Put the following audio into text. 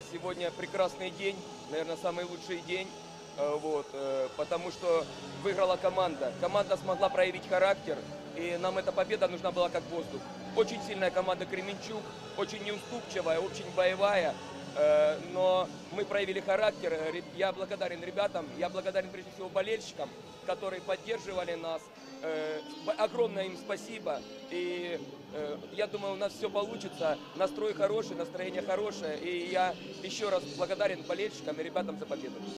сегодня прекрасный день, наверное, самый лучший день, потому что выиграла команда. Команда смогла проявить характер, и нам эта победа нужна была как воздух. Очень сильная команда Кременчуг, очень неуступчивая, очень боевая, но мы проявили характер. Я благодарен ребятам, я благодарен прежде всего болельщикам, которые поддерживали нас. Огромное им спасибо. И я думаю, у нас все получится. Настрой хороший, настроение хорошее. И я еще раз благодарен болельщикам и ребятам за победу.